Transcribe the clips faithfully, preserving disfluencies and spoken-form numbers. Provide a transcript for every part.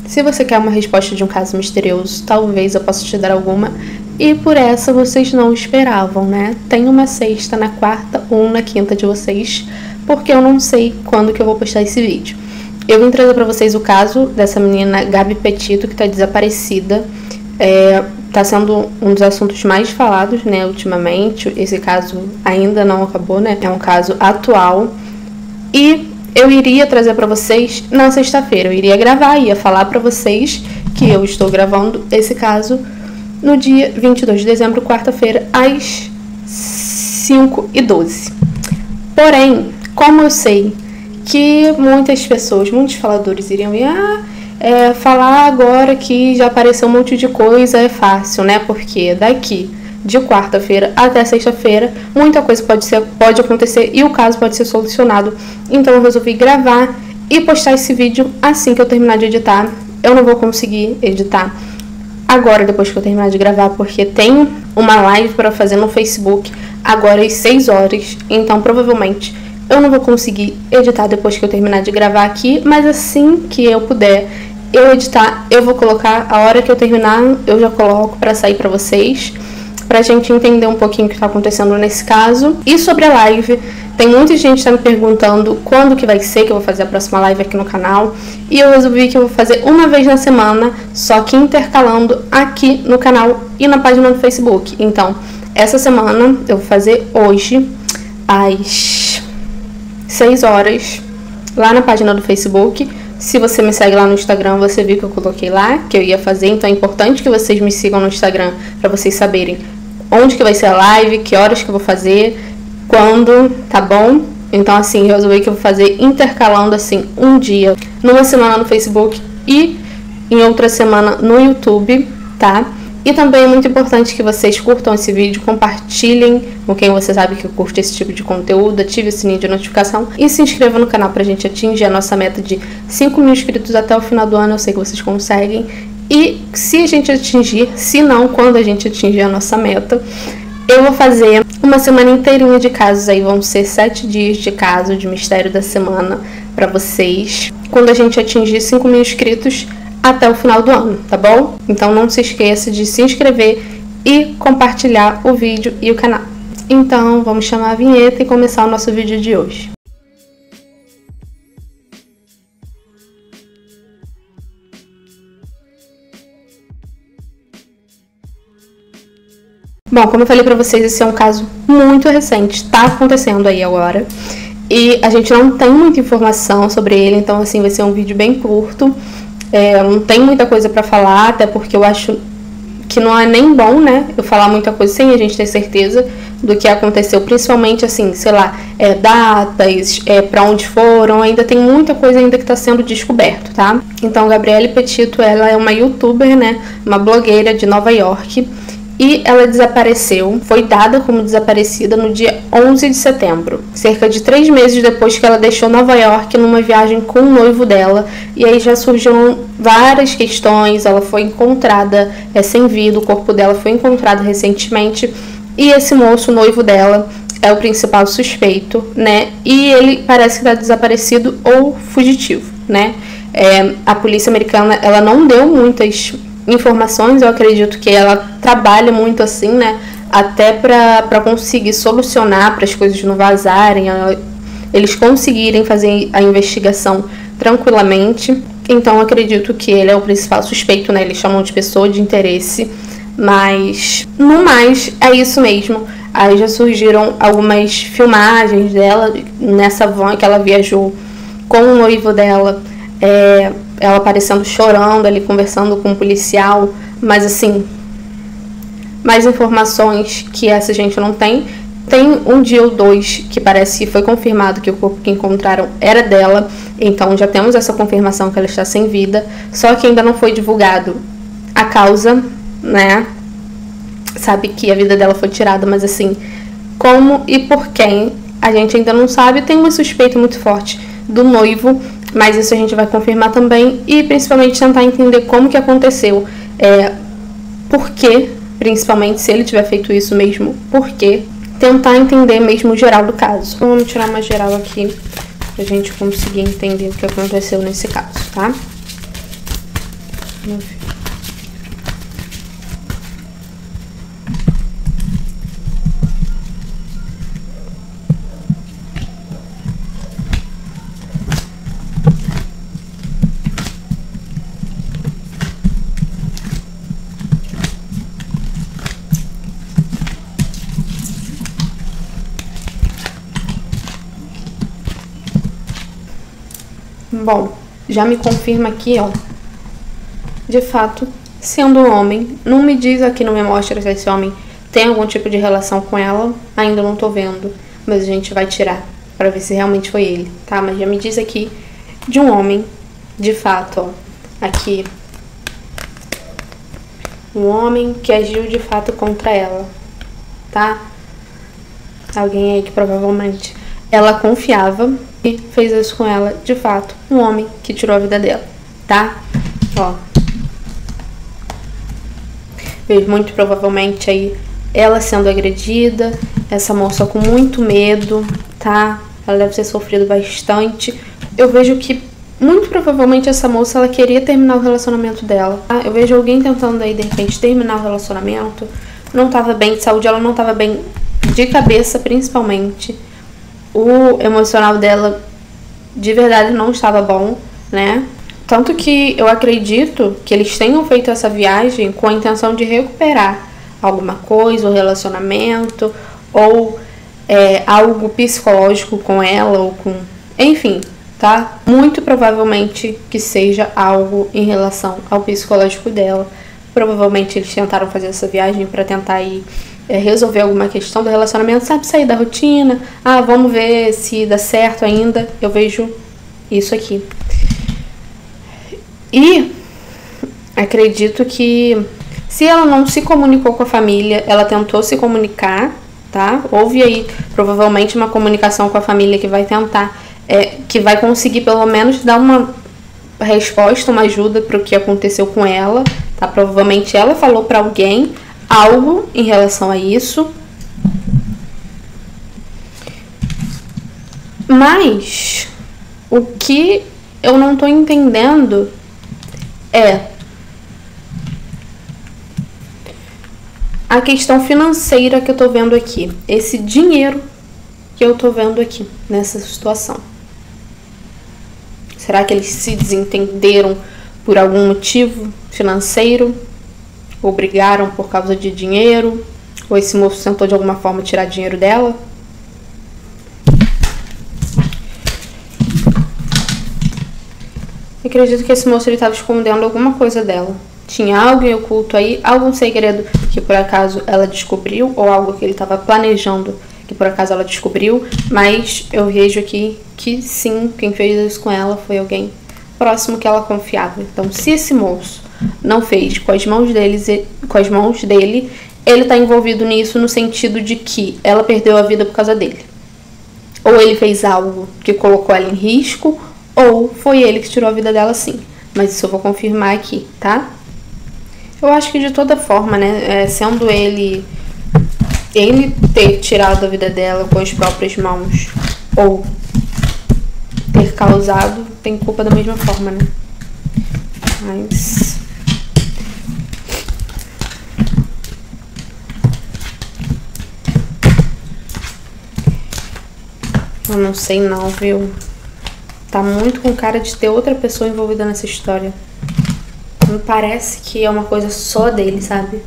Se você quer uma resposta de um caso misterioso, talvez eu possa te dar alguma. E por essa vocês não esperavam, né? Tem uma sexta na quarta ou na quinta de vocês, porque eu não sei quando que eu vou postar esse vídeo. Eu vim trazer pra vocês o caso dessa menina Gabi Petito, que tá desaparecida. É, tá sendo um dos assuntos mais falados, né, ultimamente. Esse caso ainda não acabou, né? É um caso atual. E eu iria trazer pra vocês na sexta-feira. Eu iria gravar, ia falar pra vocês que eu estou gravando esse caso no dia vinte e dois de dezembro, quarta-feira, às cinco e doze. Porém, como eu sei que muitas pessoas, muitos faladores iriam ir, ah, é, falar agora que já apareceu um monte de coisa é fácil, né? Porque daqui de quarta-feira até sexta-feira, muita coisa pode, ser, pode acontecer e o caso pode ser solucionado. Então eu resolvi gravar e postar esse vídeo assim que eu terminar de editar. Eu não vou conseguir editar agora, depois que eu terminar de gravar, porque tem uma live para fazer no Facebook agora às seis horas. Então provavelmente eu não vou conseguir editar depois que eu terminar de gravar aqui, mas assim que eu puder eu editar, eu vou colocar. A hora que eu terminar, eu já coloco para sair para vocês, pra gente entender um pouquinho o que tá acontecendo nesse caso. E sobre a live, tem muita gente que tá me perguntando quando que vai ser que eu vou fazer a próxima live aqui no canal. E eu resolvi que eu vou fazer uma vez na semana, só que intercalando aqui no canal e na página do Facebook. Então, essa semana eu vou fazer hoje, às seis horas, lá na página do Facebook. Se você me segue lá no Instagram, você viu que eu coloquei lá que eu ia fazer. Então é importante que vocês me sigam no Instagram para vocês saberem onde que vai ser a live, que horas que eu vou fazer, quando, tá bom? Então assim, eu resolvi que eu vou fazer intercalando assim um dia numa semana no Facebook e em outra semana no YouTube, tá? E também é muito importante que vocês curtam esse vídeo, compartilhem com quem você sabe que curte esse tipo de conteúdo, ative o sininho de notificação e se inscreva no canal pra gente atingir a nossa meta de cinco mil inscritos até o final do ano. Eu sei que vocês conseguem. E se a gente atingir, se não, quando a gente atingir a nossa meta, eu vou fazer uma semana inteirinha de casos aí, vão ser sete dias de caso de mistério da semana pra vocês, quando a gente atingir cinco mil inscritos até o final do ano, tá bom? Então não se esqueça de se inscrever e compartilhar o vídeo e o canal. Então vamos chamar a vinheta e começar o nosso vídeo de hoje. Bom, como eu falei pra vocês, esse é um caso muito recente, tá acontecendo aí agora. E a gente não tem muita informação sobre ele, então assim, vai ser um vídeo bem curto. É, não tem muita coisa pra falar, até porque eu acho que não é nem bom, né, eu falar muita coisa sem a gente ter certeza do que aconteceu, principalmente assim, sei lá, é, datas, é, pra onde foram, ainda tem muita coisa ainda que tá sendo descoberto, tá? Então, Gabriele Petito, ela é uma youtuber, né, uma blogueira de Nova York, e ela desapareceu, foi dada como desaparecida no dia onze de setembro, cerca de três meses depois que ela deixou Nova York numa viagem com o noivo dela. E aí já surgiram várias questões. Ela foi encontrada é, sem vida, o corpo dela foi encontrado recentemente, e esse moço, o noivo dela, é o principal suspeito, né? E ele parece que está desaparecido ou fugitivo, né? É, a polícia americana, ela não deu muitas informações. Eu acredito que ela trabalha muito assim, né, até para para conseguir solucionar, para as coisas não vazarem, eles conseguirem fazer a investigação tranquilamente. Então eu acredito que ele é o principal suspeito, né, eles chamam de pessoa de interesse, mas no mais é isso mesmo. Aí já surgiram algumas filmagens dela nessa van que ela viajou com o noivo dela, é, ela aparecendo chorando ali, conversando com um policial, mas assim, mais informações que essa gente não tem. Tem um dia ou dois que parece que foi confirmado que o corpo que encontraram era dela, então já temos essa confirmação que ela está sem vida, só que ainda não foi divulgado a causa, né? Sabe que a vida dela foi tirada, mas assim, como e por quem, a gente ainda não sabe. Tem uma suspeita muito forte do noivo, mas isso a gente vai confirmar também, e principalmente tentar entender como que aconteceu, é, por quê, principalmente se ele tiver feito isso mesmo, por quê, tentar entender mesmo o geral do caso. Vamos tirar uma geral aqui pra gente conseguir entender o que aconteceu nesse caso, tá? Vamos ver. Bom, já me confirma aqui, ó. De fato, sendo homem, não me diz aqui, não me mostra se esse homem tem algum tipo de relação com ela. Ainda não tô vendo, mas a gente vai tirar pra ver se realmente foi ele, tá? Mas já me diz aqui de um homem, de fato, ó. Aqui, um homem que agiu de fato contra ela, tá? Alguém aí que provavelmente ela confiava e fez isso com ela, de fato, um homem que tirou a vida dela, tá? Ó. Vejo muito provavelmente aí ela sendo agredida, essa moça com muito medo, tá? Ela deve ter sofrido bastante. Eu vejo que muito provavelmente essa moça, ela queria terminar o relacionamento dela, tá? Eu vejo alguém tentando aí, de repente, terminar o relacionamento. Não tava bem de saúde, ela não tava bem de cabeça, principalmente. O emocional dela, de verdade, não estava bom, né? Tanto que eu acredito que eles tenham feito essa viagem com a intenção de recuperar alguma coisa, o relacionamento, ou é, algo psicológico com ela, ou com... Enfim, tá? Muito provavelmente que seja algo em relação ao psicológico dela. Provavelmente eles tentaram fazer essa viagem para tentar ir é, resolver alguma questão do relacionamento, sabe? Sair da rotina. Ah, vamos ver se dá certo ainda. Eu vejo isso aqui. E acredito que se ela não se comunicou com a família, ela tentou se comunicar, tá? Houve aí provavelmente uma comunicação com a família que vai tentar, é, que vai conseguir pelo menos dar uma resposta, uma ajuda para o que aconteceu com ela, tá? Provavelmente ela falou para alguém algo em relação a isso. Mas o que eu não tô entendendo é a questão financeira que eu tô vendo aqui. Esse dinheiro que eu tô vendo aqui nessa situação. Será que eles se desentenderam por algum motivo financeiro? Ou brigaram por causa de dinheiro? Ou esse moço tentou de alguma forma tirar dinheiro dela? Eu acredito que esse moço estava escondendo alguma coisa dela. Tinha algo em oculto aí, algum segredo que por acaso ela descobriu, ou algo que ele estava planejando que por acaso ela descobriu. Mas eu vejo aqui que sim, quem fez isso com ela foi alguém próximo que ela confiava. Então, se esse moço não fez com as mãos deles, com as mãos dele, ele está envolvido nisso no sentido de que ela perdeu a vida por causa dele. Ou ele fez algo que colocou ela em risco, ou foi ele que tirou a vida dela, sim. Mas isso eu vou confirmar aqui, tá? Eu acho que de toda forma, né, é, sendo ele ele ter tirado a vida dela com as próprias mãos, ou ter causado, tem culpa da mesma forma, né? Mas eu não sei não, viu? Tá muito com cara de ter outra pessoa envolvida nessa história. Me parece que é uma coisa só dele, sabe?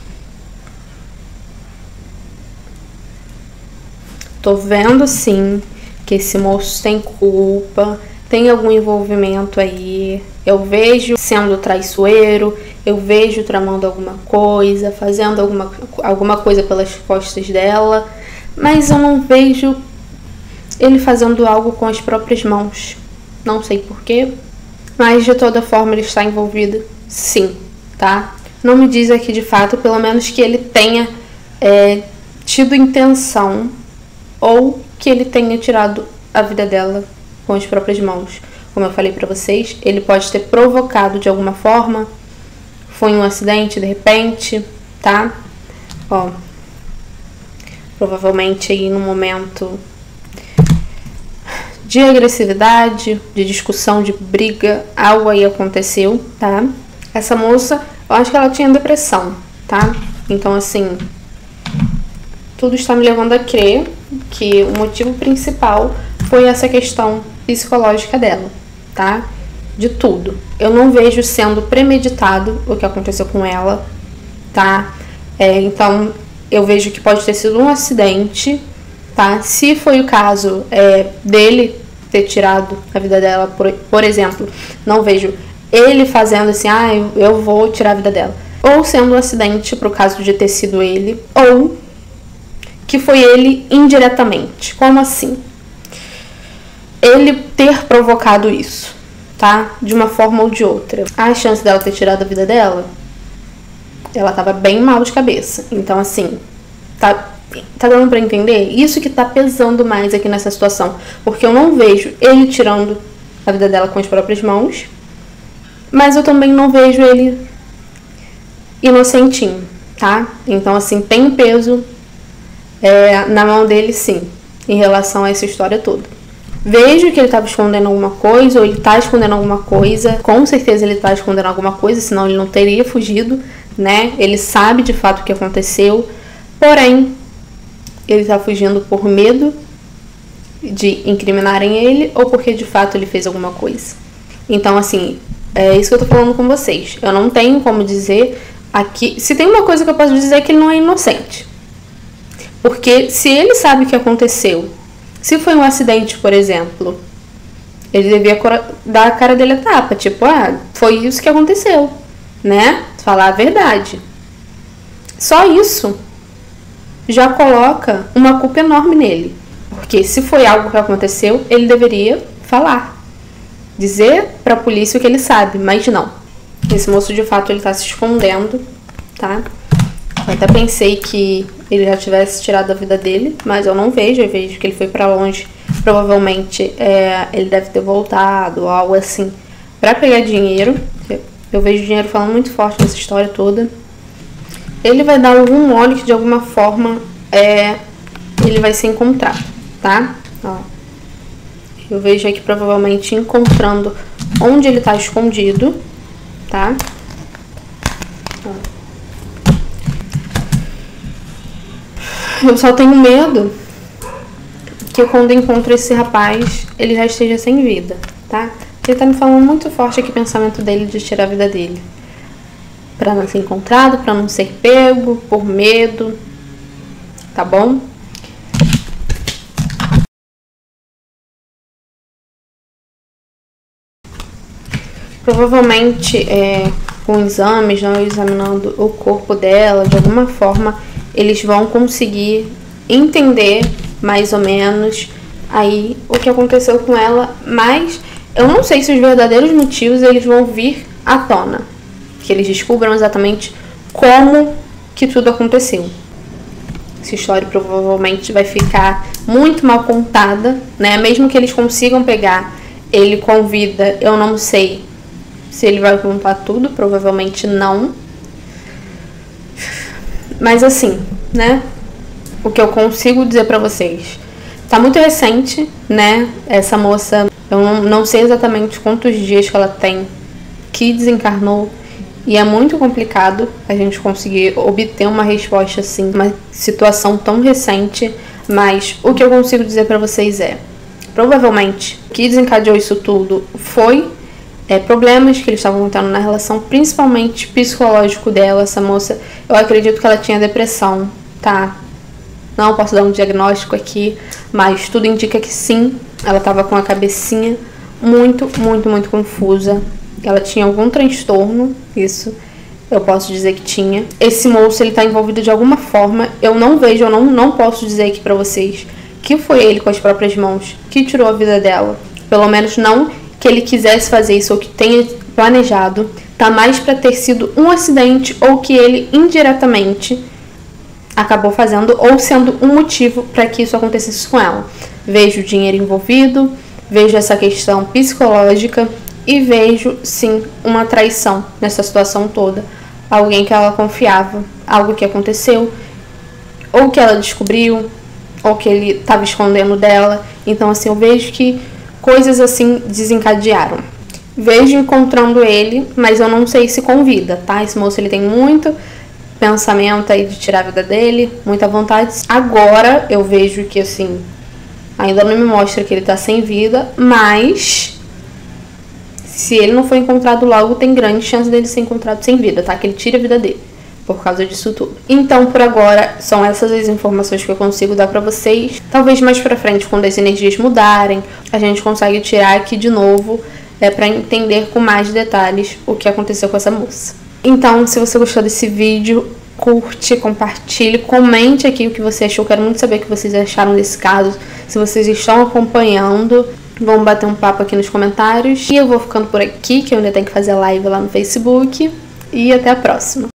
Tô vendo, sim, que esse moço tem culpa, tem algum envolvimento aí. Eu vejo sendo traiçoeiro, eu vejo tramando alguma coisa, fazendo alguma, alguma coisa pelas costas dela, mas eu não vejo ele fazendo algo com as próprias mãos. Não sei porquê, mas de toda forma ele está envolvido, sim, tá? Não me diz aqui de fato, pelo menos que ele tenha é, tido intenção ou que ele tenha tirado a vida dela com as próprias mãos. Como eu falei pra vocês, ele pode ter provocado de alguma forma, foi um acidente de repente, tá? Ó, provavelmente aí no momento de agressividade, de discussão, de briga, algo aí aconteceu, tá? Essa moça, eu acho que ela tinha depressão, tá? Então, assim, tudo está me levando a crer que o motivo principal foi essa questão psicológica dela, tá? De tudo. Eu não vejo sendo premeditado o que aconteceu com ela, tá? É, então, eu vejo que pode ter sido um acidente, tá? Se foi o caso é, dele ter tirado a vida dela, por, por exemplo, não vejo ele fazendo assim, ah, eu, eu vou tirar a vida dela. Ou sendo um acidente pro caso de ter sido ele, ou que foi ele indiretamente. Como assim? Ele ter provocado isso, tá? De uma forma ou de outra. A chance dela ter tirado a vida dela, ela tava bem mal de cabeça. Então, assim, tá, tá dando pra entender? Isso que tá pesando mais aqui nessa situação. Porque eu não vejo ele tirando a vida dela com as próprias mãos, mas eu também não vejo ele inocentinho, tá? Então, assim, tem um peso é, na mão dele, sim, em relação a essa história toda. Vejo que ele estava escondendo alguma coisa, ou ele está escondendo alguma coisa. Com certeza ele está escondendo alguma coisa, senão ele não teria fugido, né? Ele sabe de fato o que aconteceu, porém, ele está fugindo por medo de incriminarem ele, ou porque de fato ele fez alguma coisa. Então, assim, é isso que eu tô falando com vocês. Eu não tenho como dizer aqui... Se tem uma coisa que eu posso dizer é que ele não é inocente. Porque se ele sabe o que aconteceu, se foi um acidente, por exemplo, ele devia dar a cara dele a tapa. Tipo, ah, foi isso que aconteceu, né? Falar a verdade. Só isso já coloca uma culpa enorme nele. Porque se foi algo que aconteceu, ele deveria falar. Dizer pra polícia o que ele sabe, mas não. Esse moço, de fato, ele tá se escondendo, tá? Eu até pensei que ele já tivesse tirado a vida dele, mas eu não vejo. Eu vejo que ele foi pra longe. Provavelmente é, ele deve ter voltado ou algo assim pra pegar dinheiro. Eu vejo dinheiro falando muito forte nessa história toda. Ele vai dar algum mole que de alguma forma é, ele vai ser encontrado, tá? Ó. Eu vejo aqui provavelmente encontrando onde ele tá escondido, tá? Ó. Eu só tenho medo que quando encontro esse rapaz, ele já esteja sem vida, tá? Ele tá me falando muito forte aqui o pensamento dele de tirar a vida dele. Pra não ser encontrado, pra não ser pego, por medo, tá bom? Provavelmente, é, com exames, não examinando o corpo dela, de alguma forma, eles vão conseguir entender mais ou menos aí o que aconteceu com ela, mas eu não sei se os verdadeiros motivos eles vão vir à tona, que eles descubram exatamente como que tudo aconteceu. Essa história provavelmente vai ficar muito mal contada, né? Mesmo que eles consigam pegar ele com vida, eu não sei se ele vai contar tudo, provavelmente não. Mas assim, né? O que eu consigo dizer pra vocês. Tá muito recente, né? Essa moça, eu não, não sei exatamente quantos dias que ela tem que desencarnou. E é muito complicado a gente conseguir obter uma resposta assim, uma situação tão recente. Mas o que eu consigo dizer pra vocês é, provavelmente, o que desencadeou isso tudo foi é, problemas que eles estavam tendo na relação, principalmente psicológico dela. Essa moça, eu acredito que ela tinha depressão, tá? Não posso dar um diagnóstico aqui, mas tudo indica que sim, ela estava com a cabecinha muito, muito, muito confusa. Ela tinha algum transtorno, isso eu posso dizer que tinha. Esse moço, ele tá envolvido de alguma forma, eu não vejo, eu não, não posso dizer aqui pra vocês que foi ele com as próprias mãos que tirou a vida dela. Pelo menos não que ele quisesse fazer isso ou que tenha planejado. Tá mais pra ter sido um acidente ou que ele indiretamente acabou fazendo ou sendo um motivo para que isso acontecesse com ela. Vejo o dinheiro envolvido, vejo essa questão psicológica e vejo, sim, uma traição nessa situação toda. Alguém que ela confiava, algo que aconteceu, ou que ela descobriu, ou que ele estava escondendo dela. Então, assim, eu vejo que coisas assim desencadearam. vejo encontrando ele, mas eu não sei se com vida, tá? Esse moço, ele tem muito pensamento aí de tirar a vida dele, muita vontade. Agora eu vejo que, assim, ainda não me mostra que ele tá sem vida, mas se ele não for encontrado logo, tem grande chance dele ser encontrado sem vida, tá? Que ele tire a vida dele por causa disso tudo. Então, por agora, são essas as informações que eu consigo dar pra vocês. Talvez mais pra frente, quando as energias mudarem, a gente consegue tirar aqui de novo, é, pra entender com mais detalhes o que aconteceu com essa moça. Então, se você gostou desse vídeo, curte, compartilhe, comente aqui o que você achou. Quero muito saber o que vocês acharam desse caso. Se vocês estão acompanhando, vamos bater um papo aqui nos comentários. E eu vou ficando por aqui, que eu ainda tenho que fazer live lá no Facebook. E até a próxima.